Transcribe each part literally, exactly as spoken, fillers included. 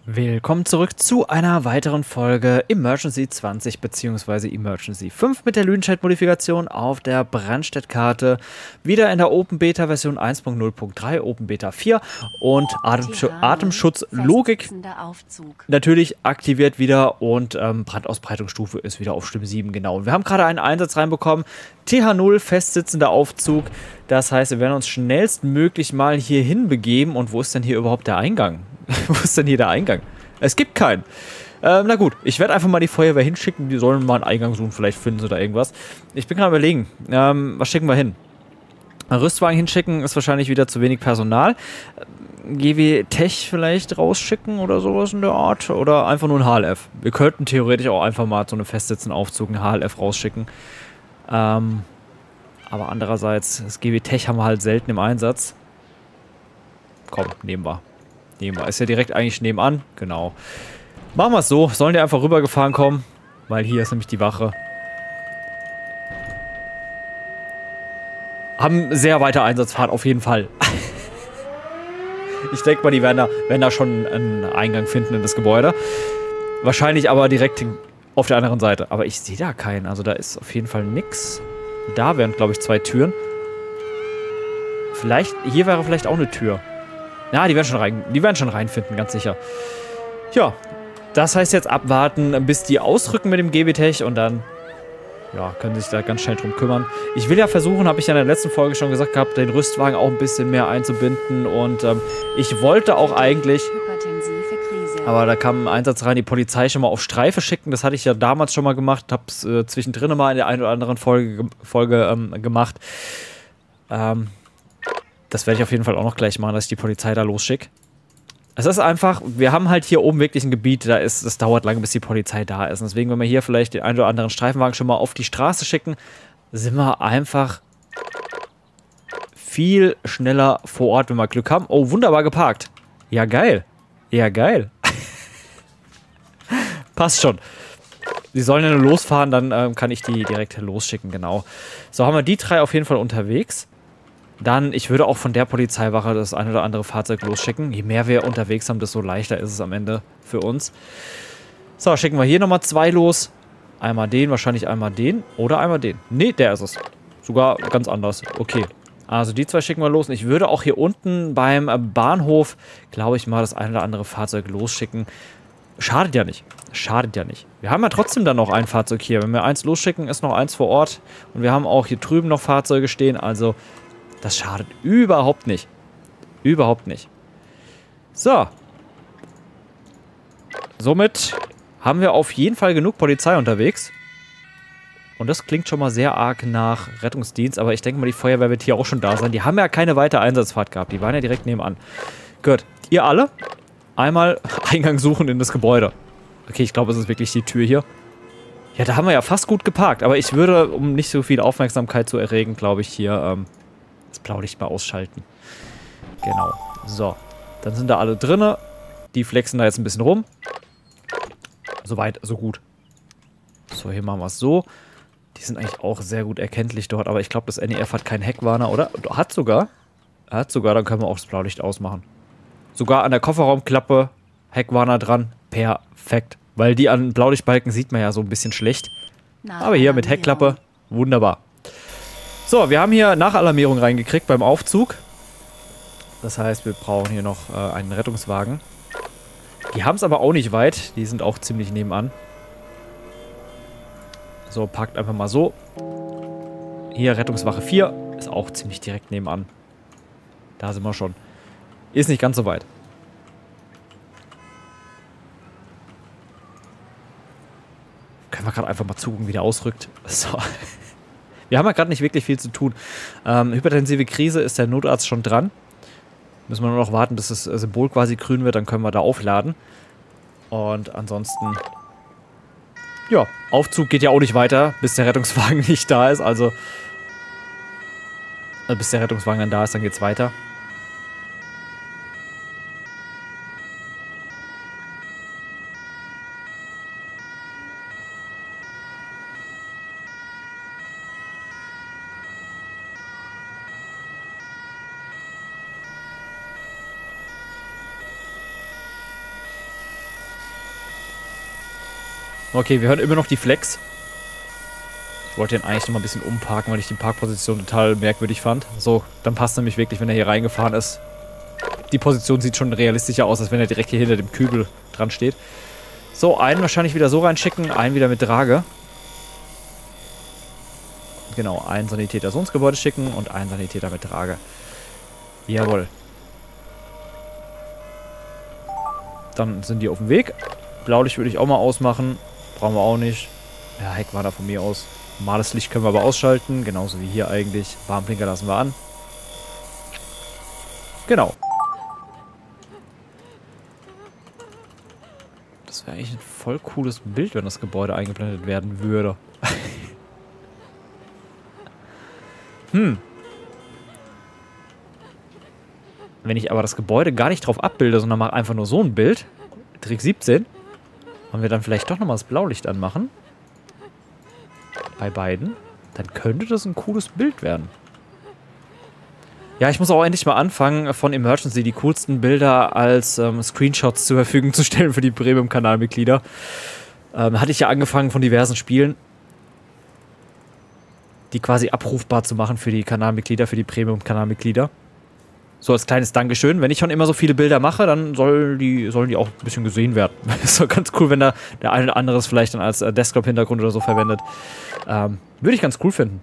Willkommen zurück zu einer weiteren Folge Emergency zwanzig bzw. Emergency fünf mit der Lüdenscheid-Modifikation auf der Brandstädt-Karte. Wieder in der Open Beta Version eins Punkt null Punkt drei, Open Beta vier und Atemschu Atemschutzlogik natürlich aktiviert wieder und ähm, Brandausbreitungsstufe ist wieder auf Stimme sieben, genau. Und wir haben gerade einen Einsatz reinbekommen, T H null, festsitzender Aufzug. Das heißt, wir werden uns schnellstmöglich mal hier hinbegeben. Und wo ist denn hier überhaupt der Eingang? Wo ist denn hier der Eingang? Es gibt keinen. Ähm, na gut, ich werde einfach mal die Feuerwehr hinschicken. Die sollen mal einen Eingang suchen, vielleicht finden sie da irgendwas. Ich bin gerade überlegen, ähm, was schicken wir hin? Einen Rüstwagen hinschicken ist wahrscheinlich wieder zu wenig Personal. G W Tech vielleicht rausschicken oder sowas in der Art. Oder einfach nur ein H L F. Wir könnten theoretisch auch einfach mal so eine festsitzenden Aufzug, ein H L F rausschicken. Ähm, aber andererseits, das G W Tech haben wir halt selten im Einsatz. Komm, nehmen wir. Nehmen wir. Ist ja direkt eigentlich nebenan. Genau. Machen wir es so. Sollen die einfach rübergefahren kommen? Weil hier ist nämlich die Wache. Haben sehr weite Einsatzfahrt auf jeden Fall. Ich denke mal, die werden da, werden da schon einen Eingang finden in das Gebäude. Wahrscheinlich aber direkt auf der anderen Seite. Aber ich sehe da keinen. Also da ist auf jeden Fall nix. Da wären, glaube ich, zwei Türen. Vielleicht, hier wäre vielleicht auch eine Tür. Ja, die werden schon rein, die werden schon reinfinden, ganz sicher. Ja, das heißt jetzt abwarten, bis die ausrücken mit dem G W Tech und dann, ja, können sich da ganz schnell drum kümmern. Ich will ja versuchen, habe ich ja in der letzten Folge schon gesagt gehabt, den Rüstwagen auch ein bisschen mehr einzubinden und ähm, ich wollte auch eigentlich, aber da kam ein Einsatz rein, die Polizei schon mal auf Streife schicken. Das hatte ich ja damals schon mal gemacht, habe es äh, zwischendrin mal in der einen oder anderen Folge, Folge ähm, gemacht. Ähm, Das werde ich auf jeden Fall auch noch gleich machen, dass ich die Polizei da losschicke. Es ist einfach, wir haben halt hier oben wirklich ein Gebiet, da ist, es dauert lange, bis die Polizei da ist. Und deswegen, wenn wir hier vielleicht den einen oder anderen Streifenwagen schon mal auf die Straße schicken, sind wir einfach viel schneller vor Ort, wenn wir Glück haben. Oh, wunderbar geparkt. Ja, geil. Ja, geil. Passt schon. Sie sollen ja nur losfahren, dann ähm, kann ich die direkt losschicken, genau. So, haben wir die drei auf jeden Fall unterwegs. Dann, ich würde auch von der Polizeiwache das ein oder andere Fahrzeug losschicken. Je mehr wir unterwegs haben, desto leichter ist es am Ende für uns. So, schicken wir hier nochmal zwei los. Einmal den, wahrscheinlich einmal den. Oder einmal den. Nee, der ist es. Sogar ganz anders. Okay. Also die zwei schicken wir los. Und ich würde auch hier unten beim Bahnhof, glaube ich mal, das ein oder andere Fahrzeug losschicken. Schadet ja nicht. Schadet ja nicht. Wir haben ja trotzdem dann noch ein Fahrzeug hier. Wenn wir eins losschicken, ist noch eins vor Ort. Und wir haben auch hier drüben noch Fahrzeuge stehen. Also das schadet überhaupt nicht. Überhaupt nicht. So. Somit haben wir auf jeden Fall genug Polizei unterwegs. Und das klingt schon mal sehr arg nach Rettungsdienst. Aber ich denke mal, die Feuerwehr wird hier auch schon da sein. Die haben ja keine weitere Einsatzfahrt gehabt. Die waren ja direkt nebenan. Gut. Ihr alle einmal Eingang suchen in das Gebäude. Okay, ich glaube, es ist wirklich die Tür hier. Ja, da haben wir ja fast gut geparkt. Aber ich würde, um nicht so viel Aufmerksamkeit zu erregen, glaube ich, hier ähm, das Blaulicht mal ausschalten. Genau. So. Dann sind da alle drinne. Die flexen da jetzt ein bisschen rum. Soweit, so gut. So, hier machen wir es so. Die sind eigentlich auch sehr gut erkenntlich dort. Aber ich glaube, das N E F hat keinen Heckwarner, oder? Hat sogar. Hat sogar, dann können wir auch das Blaulicht ausmachen. Sogar an der Kofferraumklappe Heckwarner dran. Perfekt. Weil die an Blaulichtbalken sieht man ja so ein bisschen schlecht. Aber hier mit Heckklappe. Wunderbar. So, wir haben hier Nachalarmierung reingekriegt beim Aufzug. Das heißt, wir brauchen hier noch äh, einen Rettungswagen. Die haben es aber auch nicht weit. Die sind auch ziemlich nebenan. So, packt einfach mal so. Hier Rettungswache vier. Ist auch ziemlich direkt nebenan. Da sind wir schon. Ist nicht ganz so weit. Können wir gerade einfach mal zugucken, wie der ausrückt. So. Wir haben ja gerade nicht wirklich viel zu tun. Ähm, hypertensive Krise ist der Notarzt schon dran. Müssen wir nur noch warten, bis das Symbol quasi grün wird, dann können wir da aufladen. Und ansonsten, ja, Aufzug geht ja auch nicht weiter, bis der Rettungswagen nicht da ist. Also, äh, bis der Rettungswagen dann da ist, dann geht's weiter. Okay, wir hören immer noch die Flex. Ich wollte den eigentlich noch mal ein bisschen umparken, weil ich die Parkposition total merkwürdig fand. So, dann passt nämlich wirklich, wenn er hier reingefahren ist. Die Position sieht schon realistischer aus, als wenn er direkt hier hinter dem Kübel dran steht. So, einen wahrscheinlich wieder so reinschicken, einen wieder mit Trage. Genau, einen Sanitäter so ins Gebäude schicken und einen Sanitäter mit Trage. Jawohl. Dann sind die auf dem Weg. Blaulicht würde ich auch mal ausmachen. Brauchen wir auch nicht. Ja, Heck war da von mir aus. Normales Licht können wir aber ausschalten. Genauso wie hier eigentlich. Warnblinker lassen wir an. Genau. Das wäre eigentlich ein voll cooles Bild, wenn das Gebäude eingeblendet werden würde. hm. Wenn ich aber das Gebäude gar nicht drauf abbilde, sondern mache einfach nur so ein Bild, Trick siebzehn, und wir dann vielleicht doch nochmal das Blaulicht anmachen, bei beiden, dann könnte das ein cooles Bild werden. Ja, ich muss auch endlich mal anfangen, von Emergency die coolsten Bilder als ähm, Screenshots zur Verfügung zu stellen für die Premium-Kanalmitglieder. Ähm, hatte ich ja angefangen von diversen Spielen, die quasi abrufbar zu machen für die Kanalmitglieder, für die Premium-Kanalmitglieder. So als kleines Dankeschön. Wenn ich schon immer so viele Bilder mache, dann soll die, sollen die auch ein bisschen gesehen werden. Ist doch ganz cool, wenn da der eine oder andere es vielleicht dann als äh, Desktop-Hintergrund oder so verwendet. Ähm, würde ich ganz cool finden.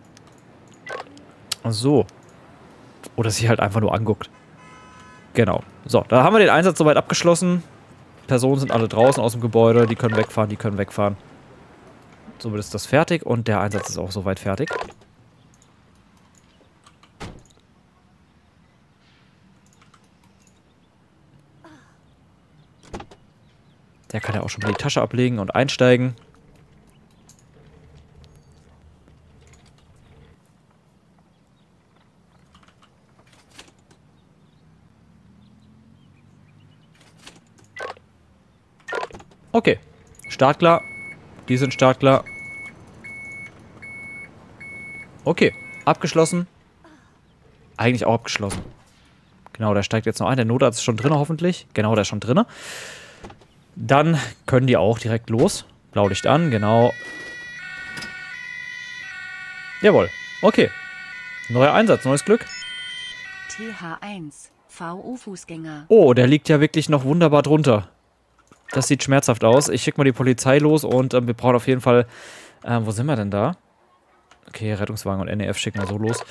So. Oder sich halt einfach nur anguckt. Genau. So, da haben wir den Einsatz soweit abgeschlossen. Personen sind alle draußen aus dem Gebäude. Die können wegfahren, die können wegfahren. Somit ist das fertig und der Einsatz ist auch soweit fertig. Der kann ja auch schon mal die Tasche ablegen und einsteigen. Okay. Startklar. Die sind startklar. Okay. Abgeschlossen. Eigentlich auch abgeschlossen. Genau, der steigt jetzt noch ein. Der Notarzt ist schon drin, hoffentlich. Genau, der ist schon drin. Dann können die auch direkt los. Blaulicht an, genau. Jawohl. Okay. Neuer Einsatz, neues Glück. T H eins, V U-Fußgänger. Oh, der liegt ja wirklich noch wunderbar drunter. Das sieht schmerzhaft aus. Ich schicke mal die Polizei los und ähm, wir brauchen auf jeden Fall... Äh, wo sind wir denn da? Okay, Rettungswagen und N E F schicken wir so los.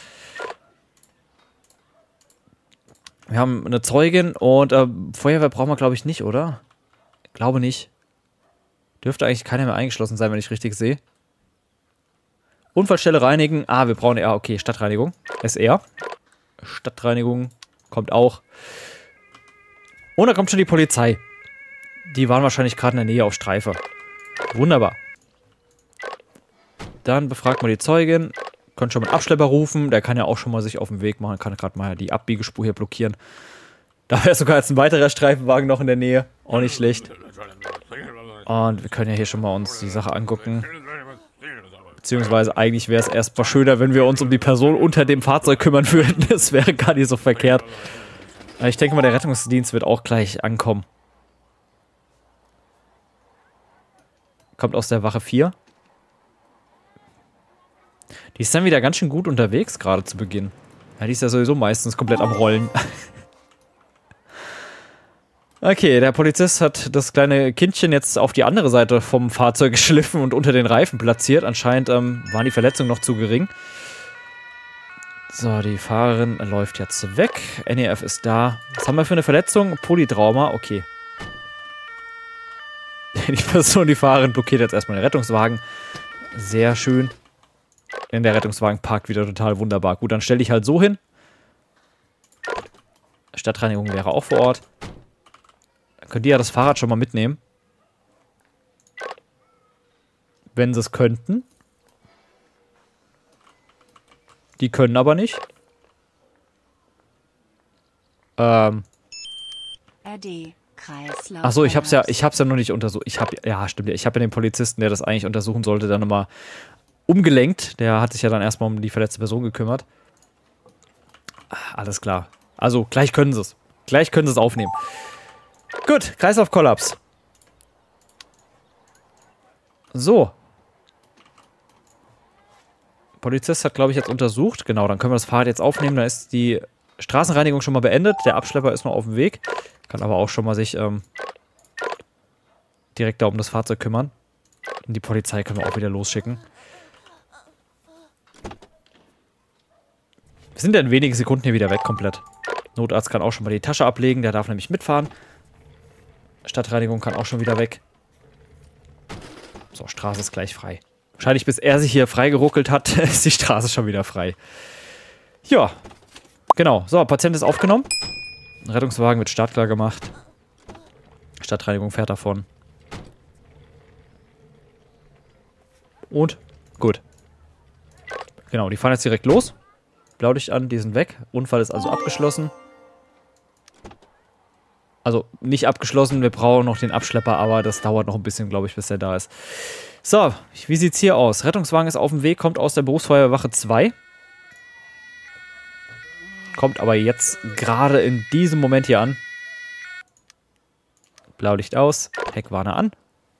Wir haben eine Zeugin und äh, Feuerwehr brauchen wir, glaube ich, nicht, oder? Glaube nicht. Dürfte eigentlich keiner mehr eingeschlossen sein, wenn ich richtig sehe. Unfallstelle reinigen. Ah, wir brauchen ja, okay, Stadtreinigung. S R. Stadtreinigung kommt auch. Und da kommt schon die Polizei. Die waren wahrscheinlich gerade in der Nähe auf Streife. Wunderbar. Dann befragt man die Zeugin. Könnt schon mal einen Abschlepper rufen. Der kann ja auch schon mal sich auf den Weg machen. Kann gerade mal die Abbiegespur hier blockieren. Da wäre sogar jetzt ein weiterer Streifenwagen noch in der Nähe. Auch nicht schlecht. Und wir können ja hier schon mal uns die Sache angucken. Beziehungsweise eigentlich wäre es erstmal schöner, wenn wir uns um die Person unter dem Fahrzeug kümmern würden. Das wäre gar nicht so verkehrt. Ich denke mal, der Rettungsdienst wird auch gleich ankommen. Kommt aus der Wache vier. Die ist dann wieder ganz schön gut unterwegs, gerade zu Beginn. Ja, die ist ja sowieso meistens komplett am Rollen. Okay, der Polizist hat das kleine Kindchen jetzt auf die andere Seite vom Fahrzeug geschliffen und unter den Reifen platziert. Anscheinend ähm, waren die Verletzungen noch zu gering. So, die Fahrerin läuft jetzt weg. N E F ist da. Was haben wir für eine Verletzung? Polytrauma, okay. Die Person, die Fahrerin, blockiert jetzt erstmal den Rettungswagen. Sehr schön. Denn der Rettungswagen parkt wieder total wunderbar. Gut, dann stelle ich halt so hin. Stadtreinigung wäre auch vor Ort. Dann könnt ihr ja das Fahrrad schon mal mitnehmen. Wenn sie es könnten. Die können aber nicht. Ähm. R D. Kreislauf. Achso, ich hab's ja, ich hab's ja noch nicht untersucht. Ich hab, ja, stimmt ja. Ich habe ja den Polizisten, der das eigentlich untersuchen sollte, dann nochmal umgelenkt. Der hat sich ja dann erstmal um die verletzte Person gekümmert. Alles klar. Also, gleich können sie es. Gleich können sie es aufnehmen. Gut, Kreislaufkollaps. So. Polizist hat, glaube ich, jetzt untersucht. Genau, dann können wir das Fahrrad jetzt aufnehmen. Dann ist die Straßenreinigung schon mal beendet. Der Abschlepper ist noch auf dem Weg. Kann aber auch schon mal sich ähm, direkt da um das Fahrzeug kümmern. Und die Polizei können wir auch wieder losschicken. Wir sind ja in wenigen Sekunden hier wieder weg komplett. Notarzt kann auch schon mal die Tasche ablegen. Der darf nämlich mitfahren. Stadtreinigung kann auch schon wieder weg. So, Straße ist gleich frei. Wahrscheinlich bis er sich hier freigeruckelt hat, ist die Straße schon wieder frei. Ja, genau. So, Patient ist aufgenommen. Rettungswagen wird startklar gemacht. Stadtreinigung fährt davon. Und gut. Genau, die fahren jetzt direkt los. Blaulicht an, die sind weg. Unfall ist also abgeschlossen. Also nicht abgeschlossen, wir brauchen noch den Abschlepper, aber das dauert noch ein bisschen, glaube ich, bis der da ist. So, wie sieht's hier aus? Rettungswagen ist auf dem Weg, kommt aus der Berufsfeuerwache zwei. Kommt aber jetzt gerade in diesem Moment hier an. Blaulicht aus, Heckwarner an.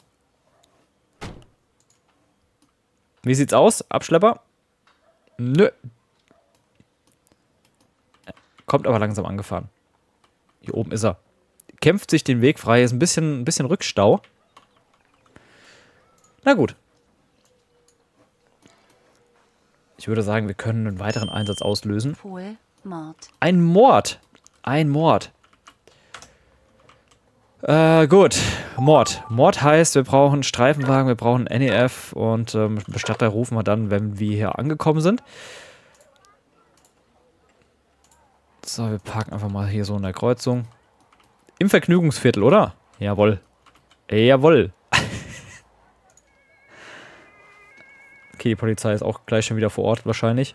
Wie sieht's aus? Abschlepper? Nö. Kommt aber langsam angefahren. Hier oben ist er. Kämpft sich den Weg frei. Ist ein bisschen, ein bisschen Rückstau. Na gut. Ich würde sagen, wir können einen weiteren Einsatz auslösen. Pol, Mord. Ein Mord. Ein Mord. Äh, gut. Mord. Mord heißt, wir brauchen einen Streifenwagen, wir brauchen N E F und ähm, Bestatter rufen wir dann, wenn wir hier angekommen sind. So, wir parken einfach mal hier so in der Kreuzung. Im Vergnügungsviertel, oder? Jawohl. Jawohl. Okay, die Polizei ist auch gleich schon wieder vor Ort, wahrscheinlich.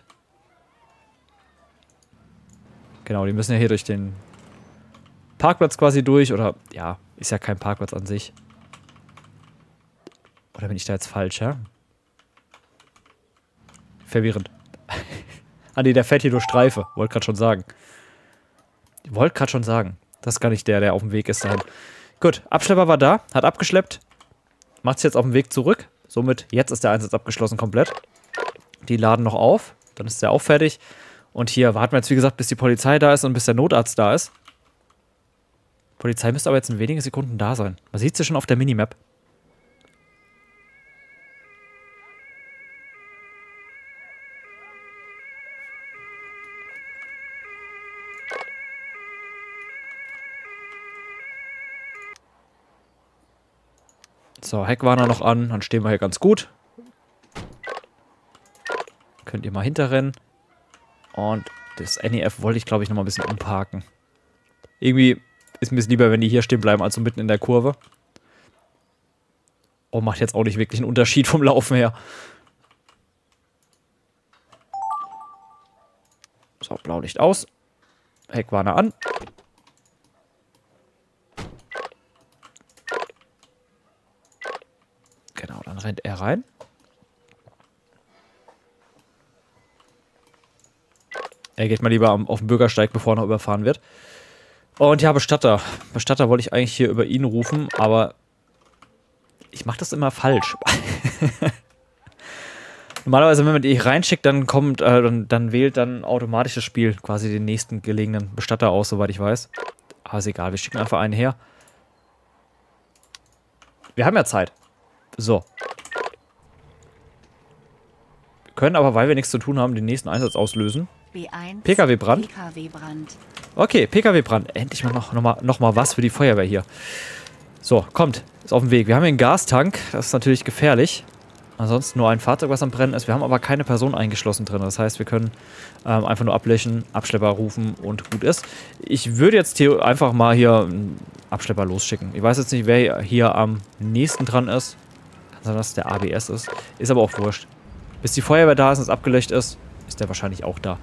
Genau, die müssen ja hier durch den Parkplatz quasi durch. Oder, ja, ist ja kein Parkplatz an sich. Oder bin ich da jetzt falsch, ja? Verwirrend. Ah, nee, der fährt hier durch Streife. Wollte gerade schon sagen. Wollte gerade schon sagen. Das ist gar nicht der, der auf dem Weg ist dahin. Gut, Abschlepper war da, hat abgeschleppt. Macht es jetzt auf dem Weg zurück. Somit, jetzt ist der Einsatz abgeschlossen komplett. Die laden noch auf. Dann ist der auch fertig. Und hier warten wir jetzt, wie gesagt, bis die Polizei da ist und bis der Notarzt da ist. Die Polizei müsste aber jetzt in wenigen Sekunden da sein. Man sieht sie schon auf der Minimap. So, Heckwarner noch an, dann stehen wir hier ganz gut. Könnt ihr mal hinterrennen. Und das N E F wollte ich, glaube ich, noch mal ein bisschen umparken. Irgendwie ist mir es lieber, wenn die hier stehen bleiben, als so mitten in der Kurve. Oh, macht jetzt auch nicht wirklich einen Unterschied vom Laufen her. So, Blaulicht aus. Heckwarner an. Genau, dann rennt er rein. Er geht mal lieber auf den Bürgersteig, bevor er noch überfahren wird. Und ja, Bestatter. Bestatter wollte ich eigentlich hier über ihn rufen, aber ich mache das immer falsch. Normalerweise, wenn man die reinschickt, dann kommt, äh, dann, dann wählt dann automatisch das Spiel quasi den nächsten gelegenen Bestatter aus, soweit ich weiß. Aber ist egal, wir schicken einfach einen her. Wir haben ja Zeit. So. Wir können aber, weil wir nichts zu tun haben, den nächsten Einsatz auslösen. B eins. P K W-Brand. P K W-Brand. Okay, P K W-Brand. Endlich mal noch, noch, mal, noch mal was für die Feuerwehr hier. So, kommt. Ist auf dem Weg. Wir haben hier einen Gastank. Das ist natürlich gefährlich. Ansonsten nur ein Fahrzeug, was am Brennen ist. Wir haben aber keine Person eingeschlossen drin. Das heißt, wir können ähm, einfach nur ablöschen, Abschlepper rufen und gut ist. Ich würde jetzt hier einfach mal hier einen Abschlepper losschicken. Ich weiß jetzt nicht, wer hier am nächsten dran ist. Kann sein, dass es der A B S ist. Ist aber auch wurscht. Bis die Feuerwehr da ist und es abgelöscht ist, ist der wahrscheinlich auch da.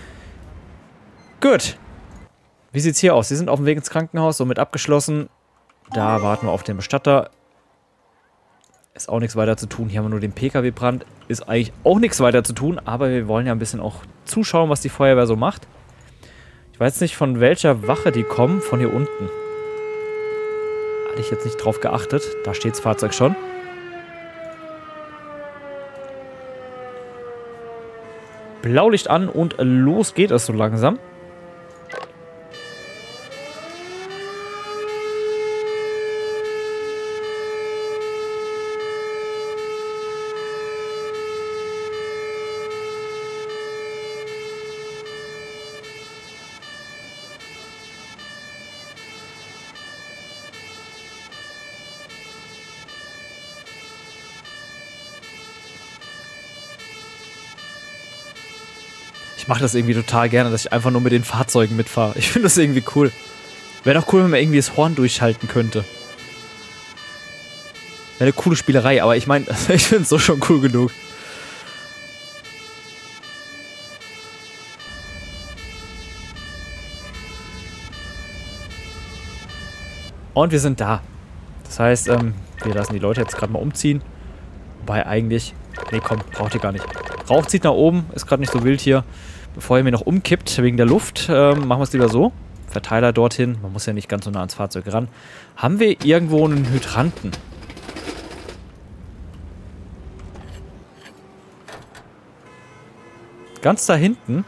Gut. Wie sieht's hier aus? Sie sind auf dem Weg ins Krankenhaus, somit abgeschlossen. Da warten wir auf den Bestatter. Ist auch nichts weiter zu tun. Hier haben wir nur den P K W-Brand. Ist eigentlich auch nichts weiter zu tun, aber wir wollen ja ein bisschen auch zuschauen, was die Feuerwehr so macht. Ich weiß nicht, von welcher Wache die kommen. Von hier unten. Hatte ich jetzt nicht drauf geachtet. Da steht das Fahrzeug schon. Blaulicht an und los geht es so langsam. Ich mache das irgendwie total gerne, dass ich einfach nur mit den Fahrzeugen mitfahre. Ich finde das irgendwie cool. Wäre doch cool, wenn man irgendwie das Horn durchschalten könnte. Wäre eine coole Spielerei, aber ich meine, ich finde es so schon cool genug. Und wir sind da. Das heißt, ähm, wir lassen die Leute jetzt gerade mal umziehen. Wobei eigentlich... Nee, komm, braucht ihr gar nicht. Rauch zieht nach oben, ist gerade nicht so wild hier. Bevor er mir noch umkippt wegen der Luft, ähm, machen wir es lieber so. Verteiler dorthin. Man muss ja nicht ganz so nah ans Fahrzeug ran. Haben wir irgendwo einen Hydranten? Ganz da hinten?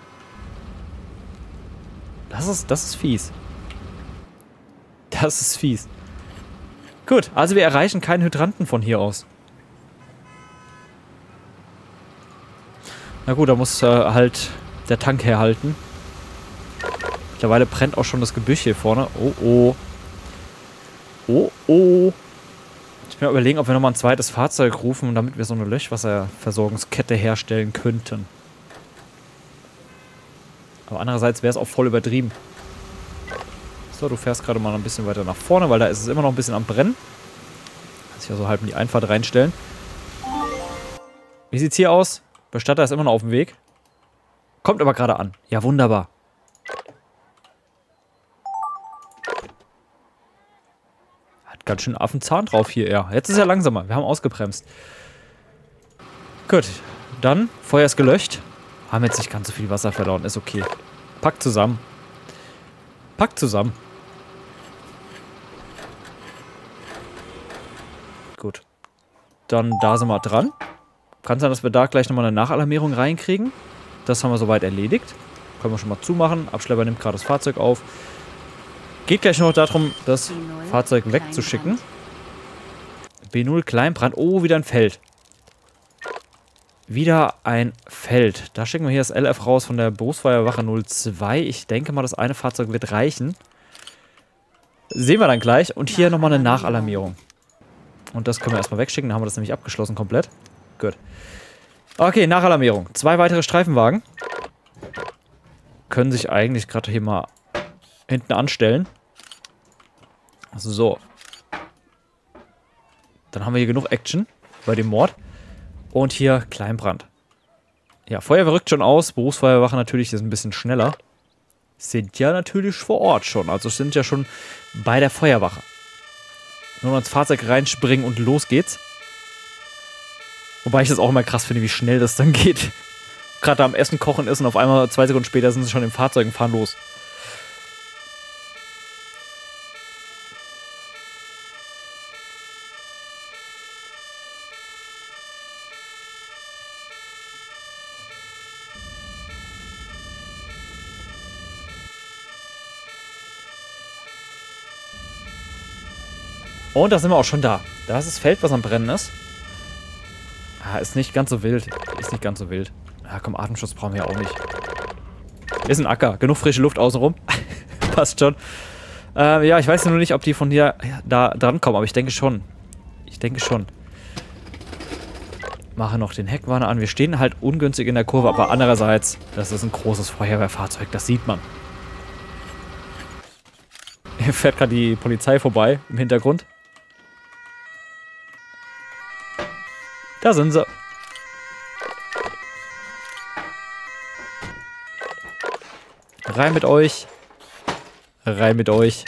Das ist, das ist fies. Das ist fies. Gut, also wir erreichen keinen Hydranten von hier aus. Na gut, da muss äh, halt der Tank herhalten. Mittlerweile brennt auch schon das Gebüsch hier vorne. Oh, oh. Oh, oh. Ich bin mal überlegen, ob wir nochmal ein zweites Fahrzeug rufen, damit wir so eine Löschwasserversorgungskette herstellen könnten. Aber andererseits wäre es auch voll übertrieben. So, du fährst gerade mal ein bisschen weiter nach vorne, weil da ist es immer noch ein bisschen am Brennen. Kann sich ja so halb in die Einfahrt reinstellen. Wie sieht's hier aus? Bestatter ist immer noch auf dem Weg. Kommt aber gerade an. Ja, wunderbar. Hat ganz schön Affenzahn drauf hier, ja. Jetzt ist er langsamer. Wir haben ausgebremst. Gut. Dann, Feuer ist gelöscht. Haben jetzt nicht ganz so viel Wasser verloren. Ist okay. Packt zusammen. Packt zusammen. Gut. Dann da sind wir dran. Kann sein, dass wir da gleich nochmal eine Nachalarmierung reinkriegen. Das haben wir soweit erledigt. Können wir schon mal zumachen. Abschlepper nimmt gerade das Fahrzeug auf. Geht gleich noch darum, das Fahrzeug wegzuschicken. B null Kleinbrand. Oh, wieder ein Feld. Wieder ein Feld. Da schicken wir hier das L F raus von der Berufsfeuerwache null zwei. Ich denke mal, das eine Fahrzeug wird reichen. Sehen wir dann gleich. Und hier nochmal eine Nachalarmierung. Und das können wir erstmal wegschicken. Dann haben wir das nämlich abgeschlossen komplett. Gut. Okay, Nachalarmierung. Zwei weitere Streifenwagen. Können sich eigentlich gerade hier mal hinten anstellen. So. Dann haben wir hier genug Action bei dem Mord. Und hier Kleinbrand. Ja, Feuerwehr rückt schon aus. Berufsfeuerwache natürlich ist ein bisschen schneller. Sind ja natürlich vor Ort schon. Also sind ja schon bei der Feuerwache. Nur noch ins Fahrzeug reinspringen und los geht's. Wobei ich das auch immer krass finde, wie schnell das dann geht. Gerade da am Essen kochen ist und auf einmal zwei Sekunden später sind sie schon im Fahrzeug und fahren los. Und da sind wir auch schon da. Da ist das Feld, was am Brennen ist. Ah, ist nicht ganz so wild. Ist nicht ganz so wild. Ja, komm, Atemschutz brauchen wir ja auch nicht. Ist ein Acker. Genug frische Luft außenrum. Passt schon. Äh, ja, ich weiß nur nicht, ob die von hier da dran kommen, aber ich denke schon. Ich denke schon. Mache noch den Heckwarner an. Wir stehen halt ungünstig in der Kurve, aber andererseits, das ist ein großes Feuerwehrfahrzeug. Das sieht man. Hier fährt gerade die Polizei vorbei im Hintergrund. Da sind sie. Rein mit euch. Rein mit euch.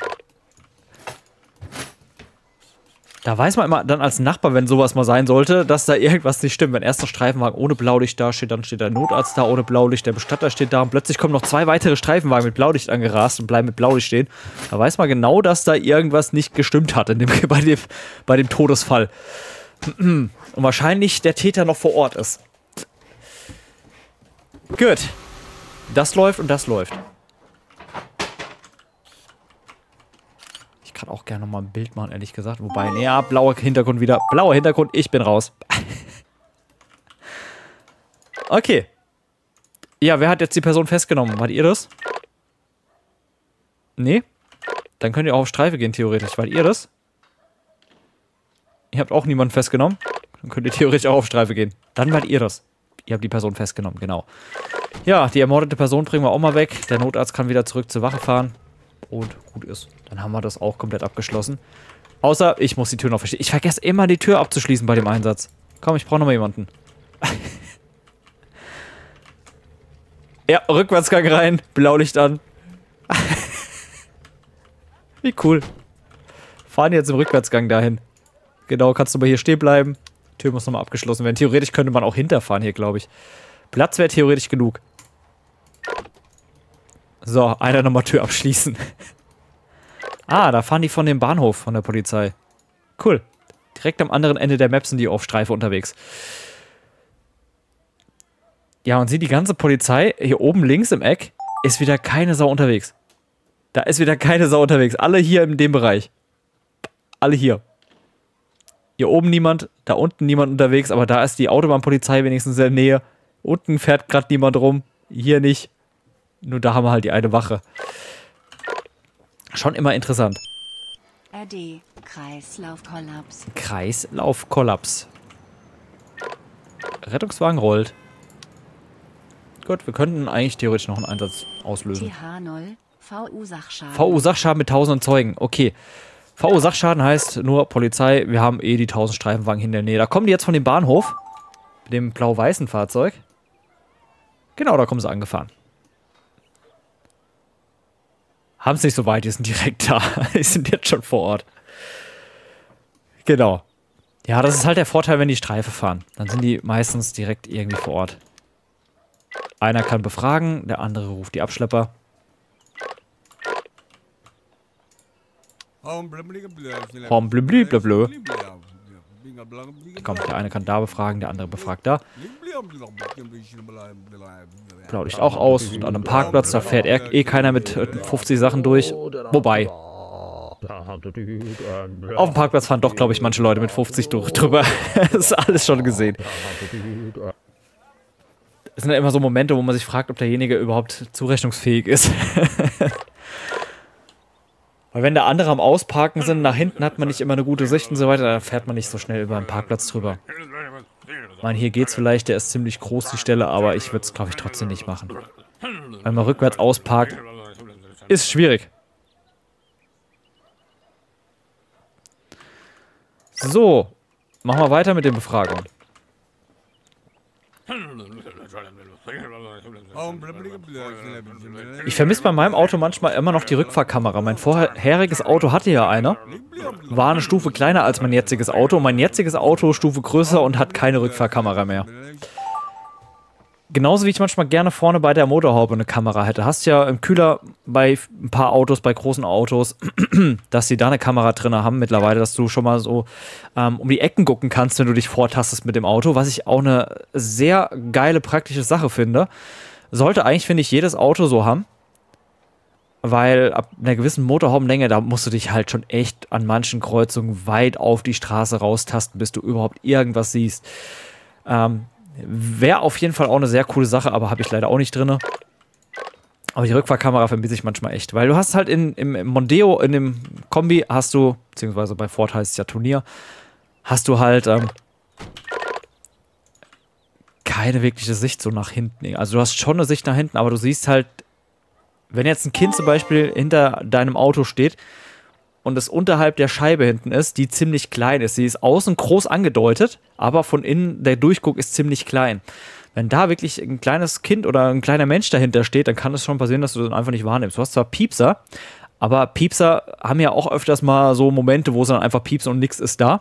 Da weiß man immer dann als Nachbar, wenn sowas mal sein sollte, dass da irgendwas nicht stimmt. Wenn erst der Streifenwagen ohne Blaulicht da steht, dann steht der Notarzt da ohne Blaulicht, der Bestatter steht da und plötzlich kommen noch zwei weitere Streifenwagen mit Blaulicht angerast und bleiben mit Blaulicht stehen. Da weiß man genau, dass da irgendwas nicht gestimmt hat in dem, bei, dem, bei dem Todesfall. Und wahrscheinlich der Täter noch vor Ort ist. Gut. Das läuft und das läuft. Ich kann auch gerne nochmal ein Bild machen, ehrlich gesagt. Wobei, nee, ja, blauer Hintergrund wieder. Blauer Hintergrund, ich bin raus. Okay. Ja, wer hat jetzt die Person festgenommen? Wart ihr das? Nee? Dann könnt ihr auch auf Streife gehen, theoretisch. Wart ihr das? Ihr habt auch niemanden festgenommen? Dann könnt ihr theoretisch auch auf Streife gehen. Dann wart ihr das. Ihr habt die Person festgenommen, genau. Ja, die ermordete Person bringen wir auch mal weg. Der Notarzt kann wieder zurück zur Wache fahren. Und gut ist. Dann haben wir das auch komplett abgeschlossen. Außer, ich muss die Tür noch verstehen. Ich vergesse immer, die Tür abzuschließen bei dem Einsatz. Komm, ich brauche noch mal jemanden. Ja, Rückwärtsgang rein. Blaulicht an. Wie cool. Fahren jetzt im Rückwärtsgang dahin. Genau, kannst du mal hier stehen bleiben. Die Tür muss nochmal abgeschlossen werden. Theoretisch könnte man auch hinterfahren hier, glaube ich. Platz wäre theoretisch genug. So, einer nochmal Tür abschließen. Ah, da fahren die von dem Bahnhof von der Polizei. Cool. Direkt am anderen Ende der Map sind die auf Streife unterwegs. Ja, und sieht die ganze Polizei hier oben links im Eck, ist wieder keine Sau unterwegs. Da ist wieder keine Sau unterwegs. Alle hier in dem Bereich. Alle hier. Hier oben niemand, da unten niemand unterwegs, aber da ist die Autobahnpolizei wenigstens in der Nähe. Unten fährt gerade niemand rum. Hier nicht. Nur da haben wir halt die eine Wache. Schon immer interessant. R D, Kreislaufkollaps. Kreislaufkollaps. Rettungswagen rollt. Gut, wir könnten eigentlich theoretisch noch einen Einsatz auslösen. T H null, V U-Sachschaden. V U-Sachschaden mit tausend Zeugen. Okay. V U-Sachschaden heißt nur Polizei. Wir haben eh die tausend Streifenwagen in der Nähe. Da kommen die jetzt von dem Bahnhof. Mit dem blau-weißen Fahrzeug. Genau, da kommen sie angefahren. Haben es nicht so weit, die sind direkt da. Die sind jetzt schon vor Ort. Genau. Ja, das ist halt der Vorteil, wenn die Streife fahren. Dann sind die meistens direkt irgendwie vor Ort. Einer kann befragen, der andere ruft die Abschlepper. Hom blibli blablö. Komm, der eine kann da befragen, der andere befragt da. Blaulicht auch aus. Und an einem Parkplatz, da fährt eh keiner mit fünfzig Sachen durch. Wobei. Auf dem Parkplatz fahren doch, glaube ich, manche Leute mit fünfzig durch, drüber. Das ist alles schon gesehen. Es sind ja immer so Momente, wo man sich fragt, ob derjenige überhaupt zurechnungsfähig ist. Weil wenn da andere am Ausparken sind, nach hinten hat man nicht immer eine gute Sicht und so weiter, dann fährt man nicht so schnell über den Parkplatz drüber. Ich meine, hier geht's vielleicht, der ist ziemlich groß, die Stelle, aber ich würde es, glaube ich, trotzdem nicht machen. Wenn man rückwärts ausparkt, ist schwierig. So, machen wir weiter mit den Befragungen. Ich vermisse bei meinem Auto manchmal immer noch die Rückfahrkamera. Mein vorheriges Auto hatte ja eine. War eine Stufe kleiner als mein jetziges Auto. Mein jetziges Auto Stufe größer und hat keine Rückfahrkamera mehr. Genauso wie ich manchmal gerne vorne bei der Motorhaube eine Kamera hätte. Hast ja im Kühler bei ein paar Autos, bei großen Autos, dass sie da eine Kamera drin haben mittlerweile, dass du schon mal so ähm, um die Ecken gucken kannst, wenn du dich vortastest mit dem Auto, was ich auch eine sehr geile, praktische Sache finde. Sollte eigentlich, finde ich, jedes Auto so haben, weil ab einer gewissen Motorhaubenlänge, da musst du dich halt schon echt an manchen Kreuzungen weit auf die Straße raustasten, bis du überhaupt irgendwas siehst. Ähm, Wäre auf jeden Fall auch eine sehr coole Sache, aber habe ich leider auch nicht drin. Aber die Rückfahrkamera vermisse ich manchmal echt. Weil du hast halt in, im, im Mondeo, in dem Kombi, hast du, beziehungsweise bei Ford heißt es ja Turnier, hast du halt ähm, keine wirkliche Sicht so nach hinten. Also du hast schon eine Sicht nach hinten, aber du siehst halt, wenn jetzt ein Kind zum Beispiel hinter deinem Auto steht und es unterhalb der Scheibe hinten ist, die ziemlich klein ist. Sie ist außen groß angedeutet, aber von innen, der Durchguck ist ziemlich klein. Wenn da wirklich ein kleines Kind oder ein kleiner Mensch dahinter steht, dann kann es schon passieren, dass du das einfach nicht wahrnimmst. Du hast zwar Piepser, aber Piepser haben ja auch öfters mal so Momente, wo es dann einfach piepst und nichts ist da.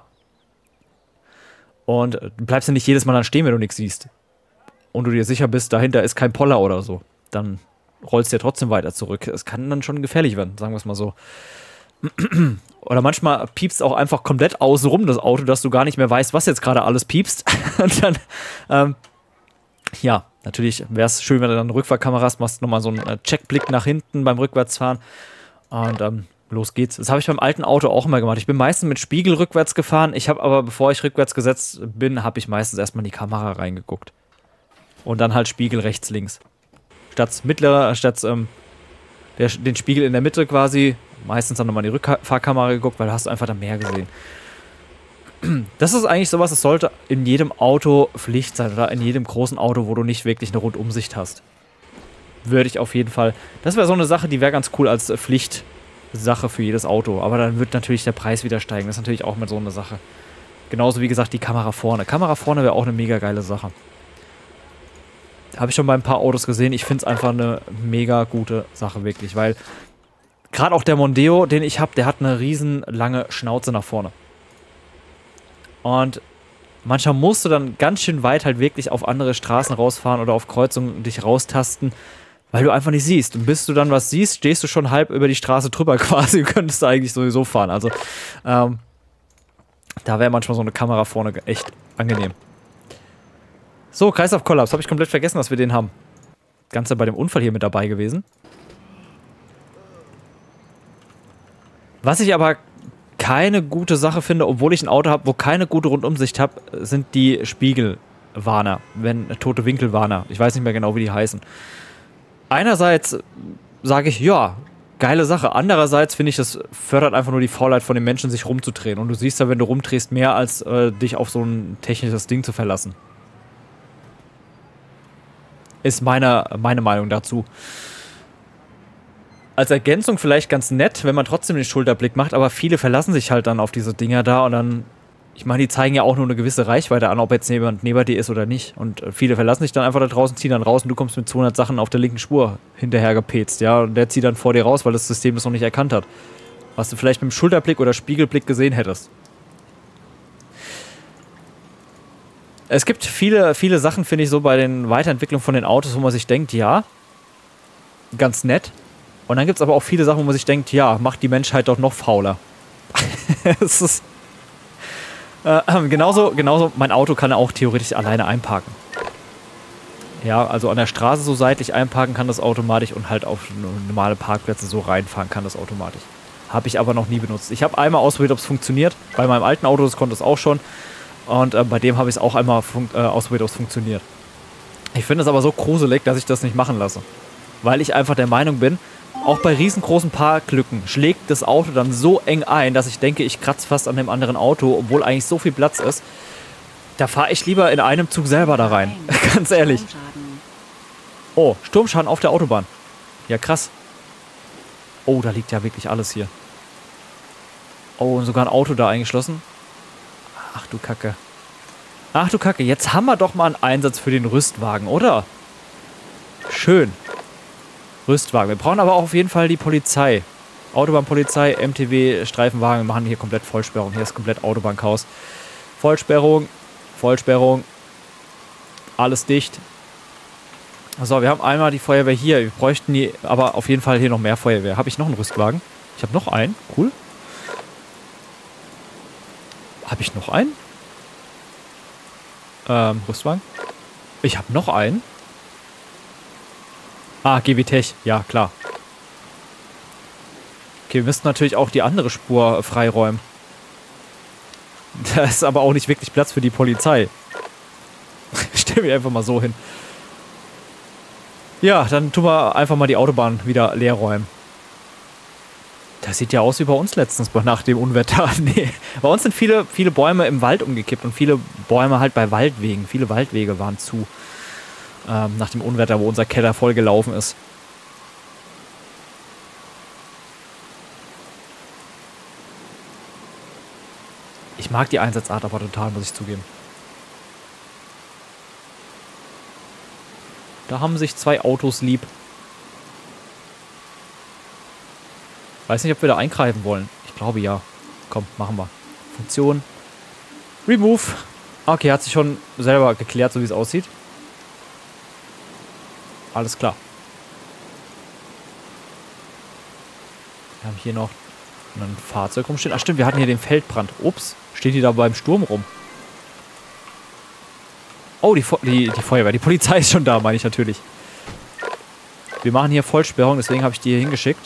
Und du bleibst ja nicht jedes Mal dann stehen, wenn du nichts siehst. Und du dir sicher bist, dahinter ist kein Poller oder so. Dann rollst du ja trotzdem weiter zurück. Es kann dann schon gefährlich werden, sagen wir es mal so. Oder manchmal piepst auch einfach komplett außen rum das Auto, dass du gar nicht mehr weißt, was jetzt gerade alles piepst. Und dann ähm, Ja, natürlich wäre es schön, wenn du dann Rückfahrkamera hast, machst nochmal so einen äh, Checkblick nach hinten beim Rückwärtsfahren und ähm, los geht's. Das habe ich beim alten Auto auch immer gemacht. Ich bin meistens mit Spiegel rückwärts gefahren. Ich habe aber, bevor ich rückwärts gesetzt bin, habe ich meistens erstmal in die Kamera reingeguckt. Und dann halt Spiegel rechts, links. Statt mittlerer, statt ähm, der, den Spiegel in der Mitte quasi, meistens dann nochmal in die Rückfahrkamera geguckt, weil da hast du einfach da mehr gesehen. Das ist eigentlich sowas, es sollte in jedem Auto Pflicht sein oder in jedem großen Auto, wo du nicht wirklich eine Rundumsicht hast. Würde ich auf jeden Fall. Das wäre so eine Sache, die wäre ganz cool als Pflichtsache für jedes Auto. Aber dann wird natürlich der Preis wieder steigen. Das ist natürlich auch mal so eine Sache. Genauso wie gesagt die Kamera vorne. Kamera vorne wäre auch eine mega geile Sache. Habe ich schon bei ein paar Autos gesehen. Ich finde es einfach eine mega gute Sache, wirklich. Weil gerade auch der Mondeo, den ich habe, der hat eine riesen lange Schnauze nach vorne. Und manchmal musst du dann ganz schön weit halt wirklich auf andere Straßen rausfahren oder auf Kreuzungen dich raustasten, weil du einfach nicht siehst. Und bis du dann was siehst, stehst du schon halb über die Straße drüber quasi und könntest du eigentlich sowieso fahren. Also ähm, da wäre manchmal so eine Kamera vorne echt angenehm. So, Kreislaufkollaps. Habe ich komplett vergessen, dass wir den haben. Ganze bei dem Unfall hier mit dabei gewesen. Was ich aber keine gute Sache finde, obwohl ich ein Auto habe, wo keine gute Rundumsicht habe, sind die Spiegelwarner, wenn tote Winkelwarner. Ich weiß nicht mehr genau, wie die heißen. Einerseits sage ich, ja, geile Sache. Andererseits finde ich, das fördert einfach nur die Faulheit von den Menschen, sich rumzudrehen. Und du siehst ja, wenn du rumdrehst, mehr als äh, dich auf so ein technisches Ding zu verlassen. Ist meine, meine Meinung dazu. Als Ergänzung vielleicht ganz nett, wenn man trotzdem den Schulterblick macht, aber viele verlassen sich halt dann auf diese Dinger da und dann, ich meine, die zeigen ja auch nur eine gewisse Reichweite an, ob jetzt jemand neben dir ist oder nicht. Und viele verlassen sich dann einfach da draußen, ziehen dann raus und du kommst mit zweihundert Sachen auf der linken Spur hinterher gepetzt, ja, und der zieht dann vor dir raus, weil das System das noch nicht erkannt hat. Was du vielleicht mit dem Schulterblick oder Spiegelblick gesehen hättest. Es gibt viele, viele Sachen, finde ich, so bei den Weiterentwicklungen von den Autos, wo man sich denkt, ja, ganz nett. Und dann gibt es aber auch viele Sachen, wo man sich denkt, ja, macht die Menschheit doch noch fauler. Es ist äh, genauso, genauso, mein Auto kann auch theoretisch alleine einparken. Ja, also an der Straße so seitlich einparken kann das automatisch und halt auf normale Parkplätze so reinfahren kann das automatisch. Habe ich aber noch nie benutzt. Ich habe einmal ausprobiert, ob es funktioniert. Bei meinem alten Auto, das konnte es auch schon. Und äh, bei dem habe ich es auch einmal äh, ausprobiert, ob es funktioniert. Ich finde es aber so gruselig, dass ich das nicht machen lasse. Weil ich einfach der Meinung bin, auch bei riesengroßen Parklücken schlägt das Auto dann so eng ein, dass ich denke, ich kratze fast an dem anderen Auto, obwohl eigentlich so viel Platz ist. Da fahre ich lieber in einem Zug selber da rein. Ganz ehrlich. Oh, Sturmschaden auf der Autobahn. Ja, krass. Oh, da liegt ja wirklich alles hier. Oh, und sogar ein Auto da eingeschlossen. Ach du Kacke. Ach du Kacke, jetzt haben wir doch mal einen Einsatz für den Rüstwagen, oder? Schön. Rüstwagen. Wir brauchen aber auch auf jeden Fall die Polizei. Autobahnpolizei, M T W, Streifenwagen. Wir machen hier komplett Vollsperrung. Hier ist komplett Autobahnchaos. Vollsperrung. Vollsperrung. Alles dicht. So, wir haben einmal die Feuerwehr hier. Wir bräuchten die, aber auf jeden Fall hier noch mehr Feuerwehr. Habe ich noch einen Rüstwagen? Ich habe noch einen. Cool. Habe ich noch einen? Ähm, Rüstwagen? Ich habe noch einen. Ah, G W Tech. Ja, klar. Okay, wir müssten natürlich auch die andere Spur freiräumen. Da ist aber auch nicht wirklich Platz für die Polizei. Stell mich einfach mal so hin. Ja, dann tun wir einfach mal die Autobahn wieder leer räumen. Das sieht ja aus wie bei uns letztens nach dem Unwetter. Nee. Bei uns sind viele, viele Bäume im Wald umgekippt und viele Bäume halt bei Waldwegen. Viele Waldwege waren zu. Ähm, nach dem Unwetter, wo unser Keller voll gelaufen ist. Ich mag die Einsatzart aber total, muss ich zugeben. Da haben sich zwei Autos lieb. Weiß nicht, ob wir da eingreifen wollen. Ich glaube ja. Komm, machen wir. Funktion. Remove. Okay, hat sich schon selber geklärt, so wie es aussieht. Alles klar. Wir haben hier noch ein Fahrzeug rumstehen. Ach stimmt, wir hatten hier den Feldbrand. Ups, steht die da beim Sturm rum. Oh, die, Fe die, die Feuerwehr, die Polizei ist schon da, meine ich natürlich. Wir machen hier Vollsperrung, deswegen habe ich die hier hingeschickt.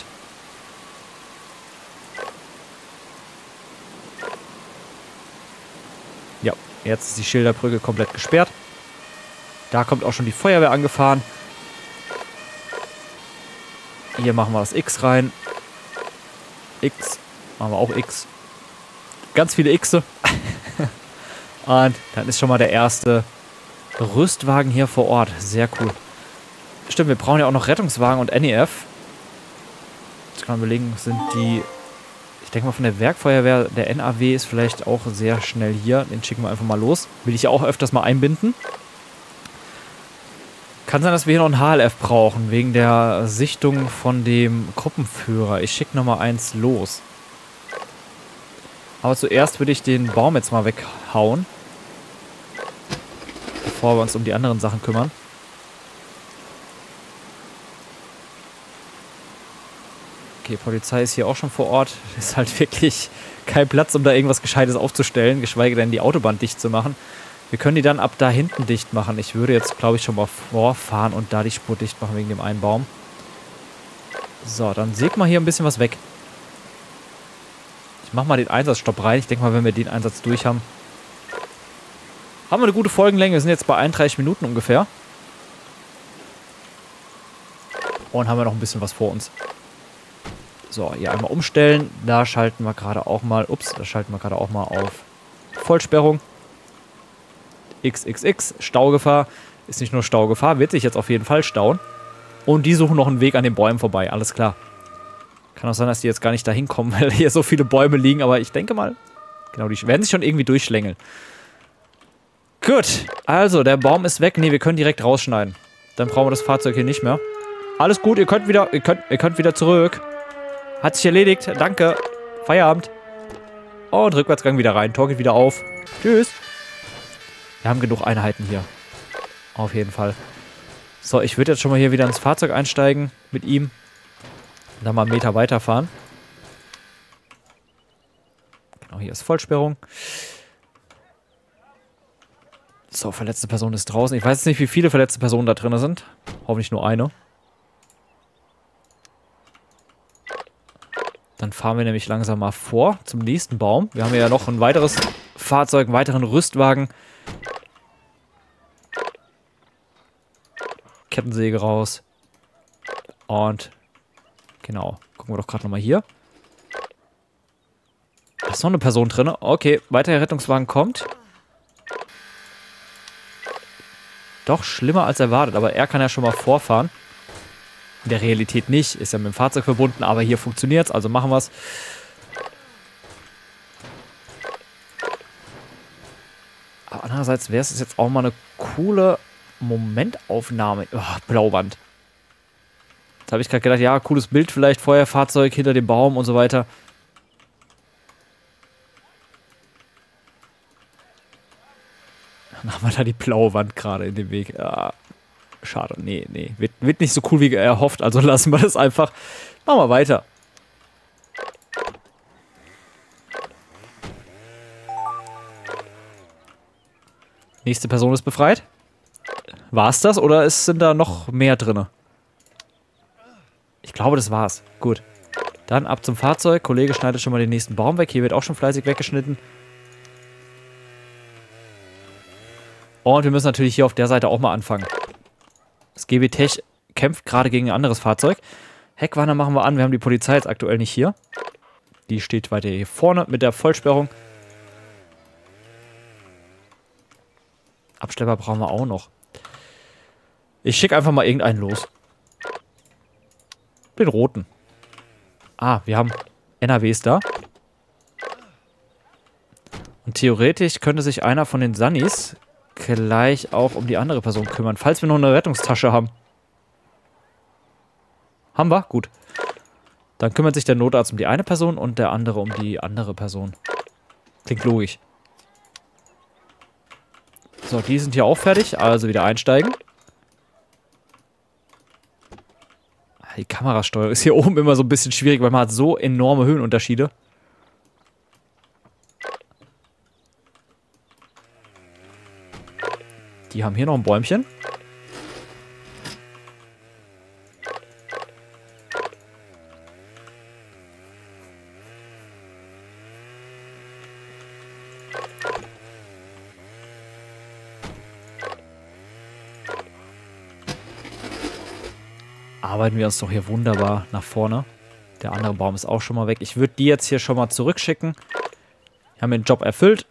Ja, jetzt ist die Schilderbrücke komplett gesperrt. Da kommt auch schon die Feuerwehr angefahren. Hier machen wir das X rein. X. Machen wir auch X. Ganz viele Xe. Und dann ist schon mal der erste Rüstwagen hier vor Ort. Sehr cool. Stimmt, wir brauchen ja auch noch Rettungswagen und N E F. Jetzt kann man überlegen, sind die... Ich denke mal von der Werkfeuerwehr, der N A W ist vielleicht auch sehr schnell hier. Den schicken wir einfach mal los. Will ich ja auch öfters mal einbinden. Kann sein, dass wir hier noch ein H L F brauchen, wegen der Sichtung von dem Gruppenführer. Ich schicke nochmal eins los. Aber zuerst würde ich den Baum jetzt mal weghauen. Bevor wir uns um die anderen Sachen kümmern. Okay, Polizei ist hier auch schon vor Ort. Ist halt wirklich kein Platz, um da irgendwas Gescheites aufzustellen, geschweige denn die Autobahn dicht zu machen. Wir können die dann ab da hinten dicht machen. Ich würde jetzt, glaube ich, schon mal vorfahren und da die Spur dicht machen wegen dem einen Baum. So, dann sägt mal hier ein bisschen was weg. Ich mache mal den Einsatzstopp rein. Ich denke mal, wenn wir den Einsatz durch haben, haben wir eine gute Folgenlänge. Wir sind jetzt bei einunddreißig Minuten ungefähr. Und haben wir noch ein bisschen was vor uns. So, hier einmal umstellen. Da schalten wir gerade auch mal, ups, da schalten wir gerade auch mal auf Vollsperrung. X X X, Staugefahr. Ist nicht nur Staugefahr, wird sich jetzt auf jeden Fall stauen. Und die suchen noch einen Weg an den Bäumen vorbei, alles klar. Kann auch sein, dass die jetzt gar nicht da hinkommen, weil hier so viele Bäume liegen, aber ich denke mal, genau, die werden sich schon irgendwie durchschlängeln. Gut, also der Baum ist weg. Ne, wir können direkt rausschneiden. Dann brauchen wir das Fahrzeug hier nicht mehr. Alles gut, ihr könnt wieder, ihr könnt, ihr könnt wieder zurück. Hat sich erledigt, danke. Feierabend. Und Rückwärtsgang wieder rein, Tor geht wieder auf. Tschüss. Wir haben genug Einheiten hier. Auf jeden Fall. So, ich würde jetzt schon mal hier wieder ins Fahrzeug einsteigen mit ihm. Und dann mal einen Meter weiterfahren. Genau, hier ist Vollsperrung. So, verletzte Person ist draußen. Ich weiß jetzt nicht, wie viele verletzte Personen da drin sind. Hoffentlich nur eine. Dann fahren wir nämlich langsam mal vor zum nächsten Baum. Wir haben ja noch ein weiteres Fahrzeug, einen weiteren Rüstwagen. Kettensäge raus. Und genau, gucken wir doch gerade nochmal hier. Da ist noch eine Person drin. Okay, weiterer Rettungswagen kommt. Doch schlimmer als erwartet, aber er kann ja schon mal vorfahren. In der Realität nicht, ist ja mit dem Fahrzeug verbunden, aber hier funktioniert es, also machen wir es. Aber andererseits wäre es jetzt auch mal eine coole Momentaufnahme. Oh, Blauwand. Da habe ich gerade gedacht, ja, cooles Bild vielleicht, Feuerfahrzeug hinter dem Baum und so weiter. Dann haben wir da die blaue Wand gerade in dem Weg. Ja, schade. Nee, nee. Wird, wird nicht so cool wie erhofft, also lassen wir das einfach. Machen wir weiter. Nächste Person ist befreit. War es das oder ist, sind da noch mehr drin? Ich glaube, das war's. Gut. Dann ab zum Fahrzeug. Kollege schneidet schon mal den nächsten Baum weg. Hier wird auch schon fleißig weggeschnitten. Und wir müssen natürlich hier auf der Seite auch mal anfangen. Das G B Tech kämpft gerade gegen ein anderes Fahrzeug. Heckwarner machen wir an. Wir haben die Polizei jetzt aktuell nicht hier. Die steht weiter hier vorne mit der Vollsperrung. Abschlepper brauchen wir auch noch. Ich schicke einfach mal irgendeinen los. Den roten. Ah, wir haben N A Ws da. Und theoretisch könnte sich einer von den Sunnies gleich auch um die andere Person kümmern. Falls wir noch eine Rettungstasche haben. Haben wir? Gut. Dann kümmert sich der Notarzt um die eine Person und der andere um die andere Person. Klingt logisch. So, die sind hier auch fertig. Also wieder einsteigen. Die Kamerasteuerung ist hier oben immer so ein bisschen schwierig, weil man hat so enorme Höhenunterschiede. Die haben hier noch ein Bäumchen. Arbeiten wir uns doch hier wunderbar nach vorne. Der andere Baum ist auch schon mal weg. Ich würde die jetzt hier schon mal zurückschicken. Die haben den Job erfüllt.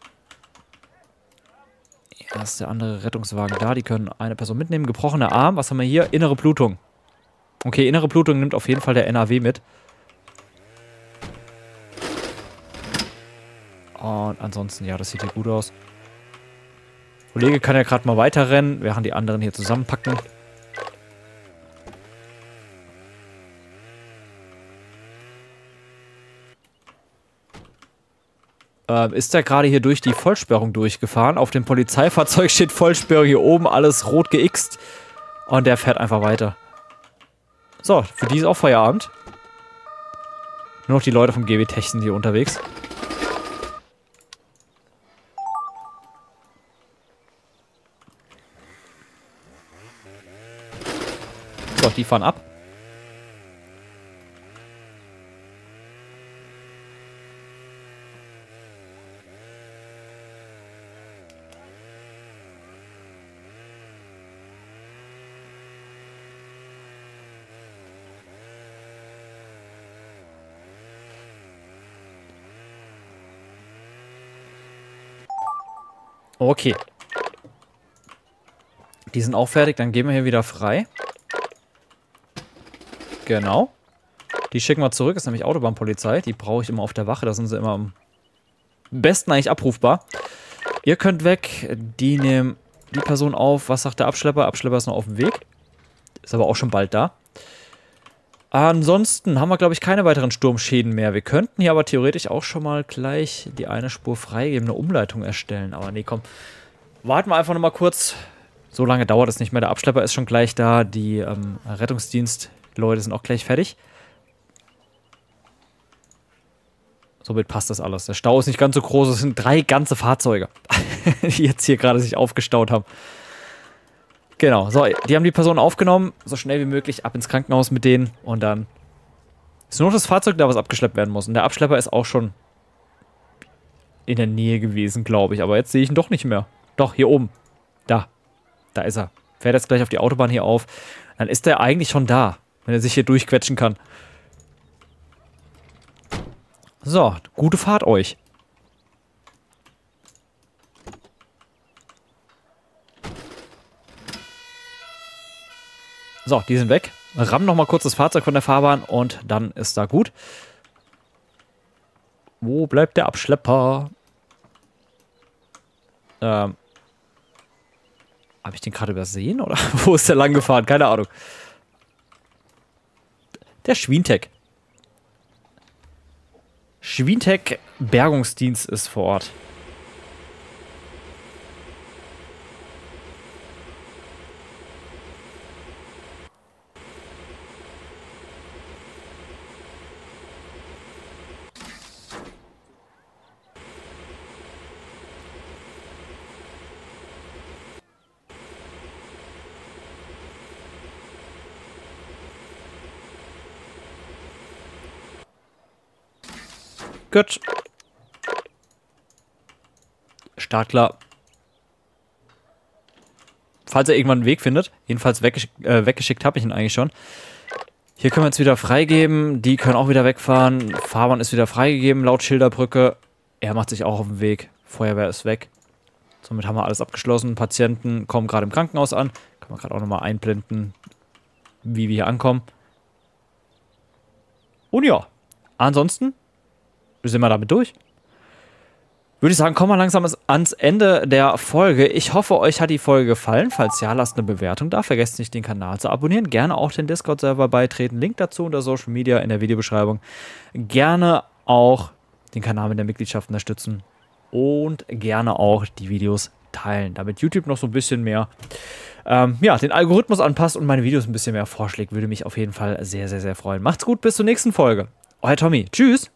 Ja, ist der andere Rettungswagen da. Die können eine Person mitnehmen. Gebrochener Arm. Was haben wir hier? Innere Blutung. Okay, innere Blutung nimmt auf jeden Fall der N A W mit. Und ansonsten, ja, das sieht hier gut aus. Der Kollege kann ja gerade mal weiterrennen, während die anderen hier zusammenpacken. Ähm, ist der gerade hier durch die Vollsperrung durchgefahren. Auf dem Polizeifahrzeug steht Vollsperrung hier oben, alles rot geixt. Und der fährt einfach weiter. So, für die ist auch Feierabend. Nur noch die Leute vom G W Tech sind hier unterwegs. So, die fahren ab. Okay. Die sind auch fertig, dann gehen wir hier wieder frei. Genau. Die schicken wir zurück, ist nämlich Autobahnpolizei. Die brauche ich immer auf der Wache, da sind sie immer am besten eigentlich abrufbar. Ihr könnt weg, die nehmen die Person auf. Was sagt der Abschlepper? Abschlepper ist noch auf dem Weg. Ist aber auch schon bald da. Ansonsten haben wir, glaube ich, keine weiteren Sturmschäden mehr. Wir könnten hier aber theoretisch auch schon mal gleich die eine Spur freigeben, eine Umleitung erstellen. Aber nee, komm. Warten wir einfach noch mal kurz. So lange dauert es nicht mehr. Der Abschlepper ist schon gleich da. Die ähm, Rettungsdienst-Leute sind auch gleich fertig. Somit passt das alles. Der Stau ist nicht ganz so groß. Es sind drei ganze Fahrzeuge, die jetzt hier gerade sich aufgestaut haben. Genau, so, die haben die Person aufgenommen, so schnell wie möglich ab ins Krankenhaus mit denen und dann ist nur noch das Fahrzeug da, was abgeschleppt werden muss. Und der Abschlepper ist auch schon in der Nähe gewesen, glaube ich. Aber jetzt sehe ich ihn doch nicht mehr. Doch, hier oben. Da. Da ist er. Fährt jetzt gleich auf die Autobahn hier auf. Dann ist er eigentlich schon da, wenn er sich hier durchquetschen kann. So, gute Fahrt euch. So, die sind weg. Rammen nochmal kurz das Fahrzeug von der Fahrbahn und dann ist da gut. Wo bleibt der Abschlepper? Ähm. Habe ich den gerade übersehen oder wo ist der lang gefahren? Keine Ahnung. Der Schwientek. Schwientek Bergungsdienst ist vor Ort. Gut. Startklar. Falls er irgendwann einen Weg findet. Jedenfalls weggesch äh, weggeschickt habe ich ihn eigentlich schon. Hier können wir jetzt wieder freigeben. Die können auch wieder wegfahren. Fahrbahn ist wieder freigegeben laut Schilderbrücke. Er macht sich auch auf den Weg. Feuerwehr ist weg. Somit haben wir alles abgeschlossen. Patienten kommen gerade im Krankenhaus an. Kann man gerade auch nochmal einblenden, wie wir hier ankommen. Und ja, ansonsten sind wir damit durch. Würde ich sagen, kommen wir langsam ans Ende der Folge. Ich hoffe, euch hat die Folge gefallen. Falls ja, lasst eine Bewertung da. Vergesst nicht, den Kanal zu abonnieren. Gerne auch den Discord-Server beitreten. Link dazu unter Social Media in der Videobeschreibung. Gerne auch den Kanal mit der Mitgliedschaft unterstützen. Und gerne auch die Videos teilen. Damit YouTube noch so ein bisschen mehr ähm, ja, den Algorithmus anpasst und meine Videos ein bisschen mehr vorschlägt. Würde mich auf jeden Fall sehr, sehr, sehr freuen. Macht's gut, bis zur nächsten Folge. Euer Tommy. Tschüss.